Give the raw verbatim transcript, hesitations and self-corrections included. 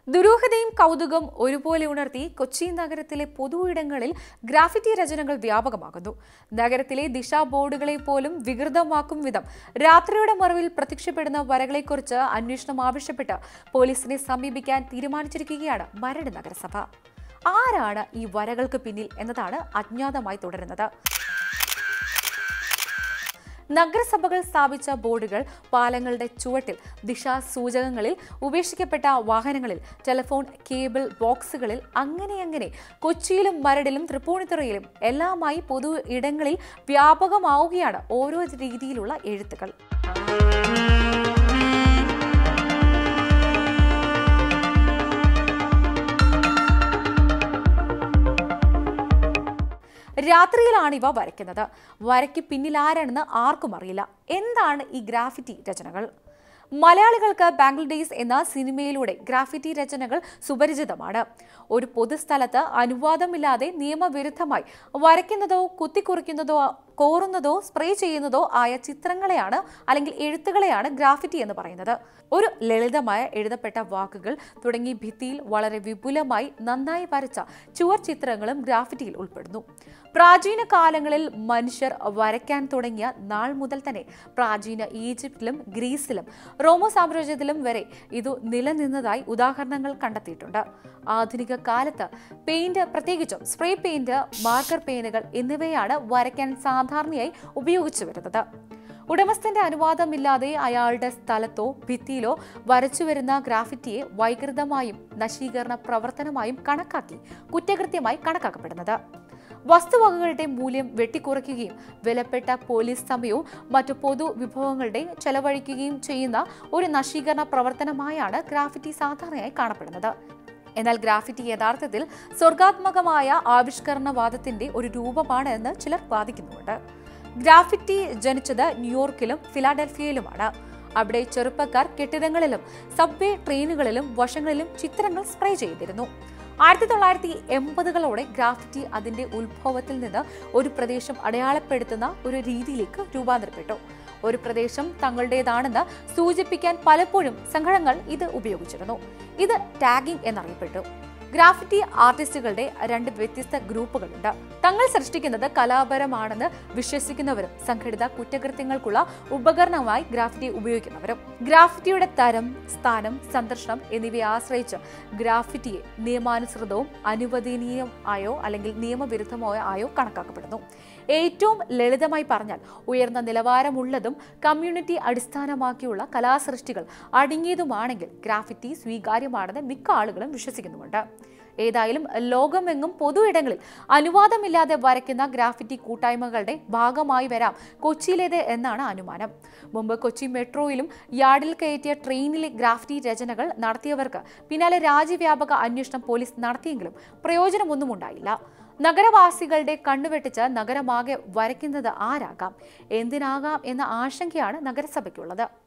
ദുരൂഹതയും കൗതുകം ഒരുപോലെ ഉണർത്തി കൊച്ചി നഗരത്തിലെ പൊതു ഇടങ്ങളിൽ ഗ്രാഫിറ്റി രചനകൾ വ്യാപകമാകുന്നു. നഗരത്തിലെ ദിശാ ബോർഡുകളെ പോലും വികൃതമാക്കും വിധം രാത്രിയുടെ മറവിൽ പ്രത്യക്ഷപ്പെടുന്ന വരകളെക്കുറിച്ച് അന്വേഷണം ആവശ്യപ്പെട്ട് പോലീസിനെ സമീപിക്കാൻ തീരുമാനിച്ചിരിക്കുകയാണ് മരട് നഗരസഭ. ആരാണ് ഈ വരകൾക്ക് പിന്നിൽ എന്നതാണ് അജ്ഞാതമായി തുടരുന്നത്. നഗരസഭകൾ സ്ഥാപിച്ച ബോർഡുകൾ, പാലങ്ങളുടെ ചുവട്ടിൽ, ദിശാസൂചകങ്ങളിൽ, ഉപേക്ഷിക്കപ്പെട്ട വാഹനങ്ങളിൽ, ടെലിഫോൺ കേബിൾ ബോക്സുകളിൽ, അങ്ങനെ അങ്ങനെ കൊച്ചിയിലും മരടിലും തൃപ്പൂണിത്തുറയിലും എല്ലാമായി പൊതു ഇടങ്ങളിൽ വ്യാപകമാവുകയാണ് ഓരോ രീതിയിലുള്ള എഴുത്തുകൾ. രാത്രിയിലാണ് ഇവ വരയ്ക്കുന്നത്. വരയ്ക്ക് പിന്നിൽ ആരാണെന്ന് ആർക്കും അറിയില്ല. എന്താണ് ഈ ഗ്രാഫിറ്റി രചനകൾ? മലയാളികൾക്ക് ബാംഗ്ലഡേസ് എന്ന സിനിമയിലൂടെ ഗ്രാഫിറ്റി രചനകൾ സുപരിചിതമാണ്. ഒരു പൊതുസ്ഥലത്ത് അനുവാദമില്ലാതെ നിയമവിരുദ്ധമായി വരയ്ക്കുന്നതോ കുത്തിക്കുറിക്കുന്നതോ കോറുന്നതോ സ്പ്രേ ചെയ്യുന്നതോ ആയ ചിത്രങ്ങളെയാണ് അല്ലെങ്കിൽ എഴുത്തുകളെയാണ് ഗ്രാഫിറ്റി എന്ന് പറയുന്നത്. ഒരു ലളിതമായ എഴുതപ്പെട്ട വാക്കുകൾ തുടങ്ങി ഭിത്തിയിൽ വളരെ വിപുലമായി നന്നായി വരച്ച ചുവർ ചിത്രങ്ങളും ഗ്രാഫിറ്റിയിൽ ഉൾപ്പെടുന്നു. പ്രാചീന കാലങ്ങളിൽ മനുഷ്യർ വരയ്ക്കാൻ തുടങ്ങിയ നാൾ മുതൽ തന്നെ പ്രാചീന ഈജിപ്തിലും ഗ്രീസിലും റോമോ സാമ്രാജ്യത്തിലും വരെ ഇത് നിലനിന്നതായി ഉദാഹരണങ്ങൾ കണ്ടെത്തിയിട്ടുണ്ട്. ആധുനിക കാലത്ത് പെയിന്റ്, പ്രത്യേകിച്ചും സ്പ്രേ പെയിന്റ്, മാർക്കർ പെയിനുകൾ എന്നിവയാണ് വരയ്ക്കാൻ സാധാരണയായി ഉപയോഗിച്ചു വരുന്നത്. ഉടമസ്ഥന്റെ അനുവാദമില്ലാതെ അയാളുടെ സ്ഥലത്തോ ഭിത്തിയിലോ വരച്ചു വരുന്ന ഗ്രാഫിറ്റിയെ വൈകൃതമായും നശീകരണ പ്രവർത്തനമായും കണക്കാക്കി കുറ്റകൃത്യമായി കണക്കാക്കപ്പെടുന്നത്. വസ്തുവകകളുടെ മൂല്യം വെട്ടിക്കുറയ്ക്കുകയും വിലപ്പെട്ട പോലീസ് സമയവും മറ്റു പൊതു വിഭവങ്ങളുടെ ചെലവഴിക്കുകയും ചെയ്യുന്ന ഒരു നശീകരണ പ്രവർത്തനമായാണ് ഗ്രാഫിറ്റി സാധാരണയായി കാണപ്പെടുന്നത്. എന്നാൽ ഗ്രാഫിറ്റി യഥാർത്ഥത്തിൽ സർഗാത്മകമായ ആവിഷ്കരണവാദത്തിന്റെ ഒരു രൂപമാണ് എന്ന് ചിലർ വാദിക്കുന്നുണ്ട്. ഗ്രാഫിറ്റി ജനിച്ചത് ന്യൂയോർക്കിലും ഫിലാഡൽഫിയയിലുമാണ്. അവിടെ ചെറുപ്പക്കാർ കെട്ടിടങ്ങളിലും സബ്വേ ട്രെയിനുകളിലും വശങ്ങളിലും ചിത്രങ്ങൾ സ്പ്രേ ചെയ്തിരുന്നു. ആയിരത്തി തൊള്ളായിരത്തി എൺപതുകളോടെ ഗ്രാഫിറ്റി അതിന്റെ ഉത്ഭവത്തിൽ നിന്ന് ഒരു പ്രദേശം അടയാളപ്പെടുത്തുന്ന ഒരു രീതിയിലേക്ക് രൂപാന്തരപ്പെട്ടു. ഒരു പ്രദേശം തങ്ങളുടേതാണെന്ന് സൂചിപ്പിക്കാൻ പലപ്പോഴും സംഘടനകൾ ഇത് ഉപയോഗിച്ചിരുന്നു. ഇത് ടാഗിംഗ് എന്നറിയപ്പെട്ടു. ഗ്രാഫിറ്റി ആർട്ടിസ്റ്റുകളുടെ രണ്ട് വ്യത്യസ്ത ഗ്രൂപ്പുകളുണ്ട്. തങ്ങൾ സൃഷ്ടിക്കുന്നത് കലാപരമാണെന്ന് വിശ്വസിക്കുന്നവരും സംഘടിത കുറ്റകൃത്യങ്ങൾക്കുള്ള ഉപകരണമായി ഗ്രാഫിറ്റി ഉപയോഗിക്കുന്നവരും. ഗ്രാഫിറ്റിയുടെ തരം, സ്ഥാനം, സന്ദർശനം എന്നിവയെ ആശ്രയിച്ച് ഗ്രാഫിറ്റിയെ നിയമാനുസൃതവും അനുവദനീയം ആയോ അല്ലെങ്കിൽ നിയമവിരുദ്ധമോ ആയോ കണക്കാക്കപ്പെടുന്നു. ഏറ്റവും ലളിതമായി പറഞ്ഞാൽ ഉയർന്ന നിലവാരമുള്ളതും കമ്മ്യൂണിറ്റി അടിസ്ഥാനമാക്കിയുള്ള കലാസൃഷ്ടികൾ അടങ്ങിയതുമാണെങ്കിൽ ഗ്രാഫിറ്റി സ്വീകാര്യമാണെന്ന് മിക്ക ആളുകളും വിശ്വസിക്കുന്നുമുണ്ട്. ഏതായാലും ലോകമെങ്ങും പൊതു ഇടങ്ങളിൽ അനുവാദമില്ലാതെ വരയ്ക്കുന്ന ഗ്രാഫിറ്റി കൂട്ടായ്മകളുടെ ഭാഗമായി വരാം കൊച്ചിയിലേത് എന്നാണ് അനുമാനം. മുമ്പ് കൊച്ചി മെട്രോയിലും യാർഡിൽ കയറ്റിയ ട്രെയിനിലെ ഗ്രാഫിറ്റി രചനകൾ നടത്തിയവർക്ക് പിന്നാലെ രാജ്യവ്യാപക അന്വേഷണം പോലീസ് നടത്തിയെങ്കിലും പ്രയോജനമൊന്നും ഉണ്ടായില്ല. നഗരവാസികളുടെ കണ്ണുവെട്ടിച്ച് നഗരമാകെ വരയ്ക്കുന്നത് ആരാകാം, എന്തിനാകാം എന്ന ആശങ്കയാണ് നഗരസഭയ്ക്കുള്ളത്.